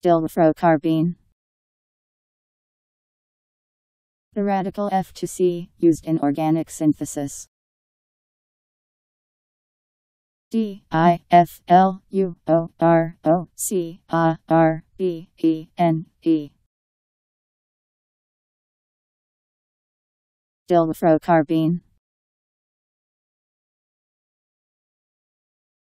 Difluorocarbene. The radical F to C, used in organic synthesis. Difluorocarbene. Difluorocarbene.